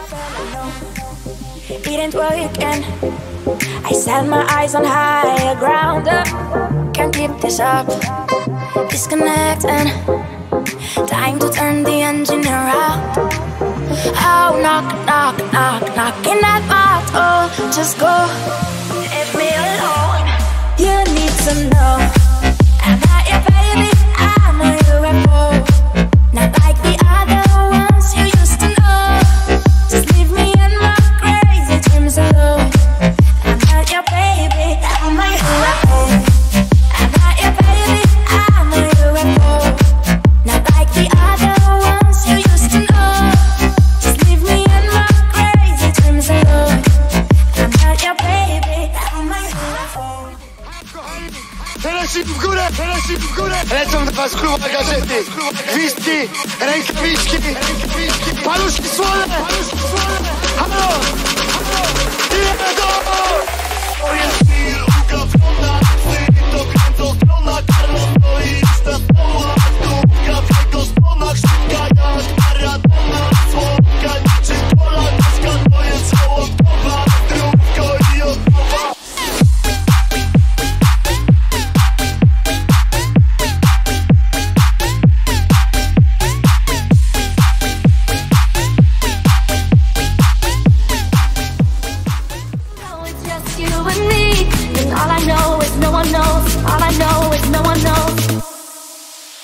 It ain't working. I set my eyes on higher ground. Can't keep this up. Disconnecting. Time to turn the engine around. Oh, knock, knock, knock, knocking at my door. Just go, leave me alone. You need to know I'm not your baby, I'm a UFO. Not like the other ones you used to know. Just leave me in my crazy dreams alone. I'm not your baby, I'm a UFO. I'm not your baby, I'm a UFO. Not like the other ones you used to know. Just leave me in my crazy dreams alone. I'm not your baby, I'm a UFO. Ręcznik w górę, lecą do was kluba gazety, gwizdki, rękawiczki, paluszki słone, halo, i wiadomo! To jest styl, ugrafona, to kręcą strona, Karlo stoi już na stołach, tu grafego sponach, szybka jak Maradona, słodka niczym pola, dyska to jest żołądkowa, zdrówko i odmowa.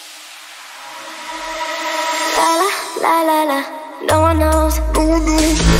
La la la, no one knows.